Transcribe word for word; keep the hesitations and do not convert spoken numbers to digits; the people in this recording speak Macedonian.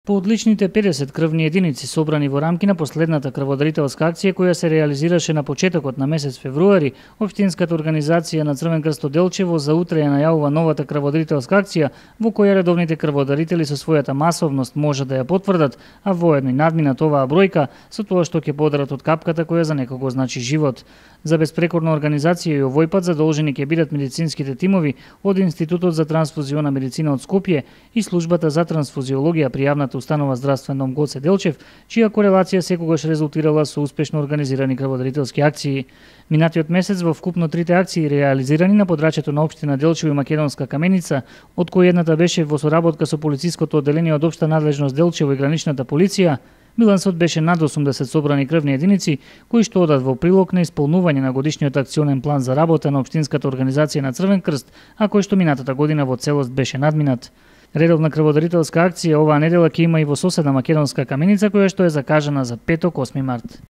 По одличните педесет крвни единици собрани во рамки на последната крводарителска акција која се реализираше на почетокот на месец февруари, Општинската организација на Црвен крст од Делчево за утре ја најавува новата крводарителска акција во која редовните крводарители со својата масовност може да ја потврдат, а воедно и надминат оваа бројка со тоа што ќе подарат од капката која за некого значи живот. За безпрекорна организација и овој пат задолжени ќе бидат медицинските тимови од Институтот за трансфузиона медицина од Скопје и службата за трансфузиологија при јавната установа Здравствен дом Гоце Делчев, чија корелација секогаш резултирала со успешно организирани крводарителски акции. Минатиот месец во вкупно трите акции реализирани на подрачјето на општина Делчево и Македонска Каменица, од кои едната беше во соработка со полициското одделение од општа надлежност Делчево и граничната полиција, билансот беше над осумдесет собрани крвни единици, кои што одат во прилог на исполнување на годишниот акционен план за работа на Општинската организација на Црвен крст, а кој што минатата година во целост беше надминат. Редовна крводарителска акција оваа недела ќе има и во соседна Македонска Каменица, која што е закажана за петок осми март.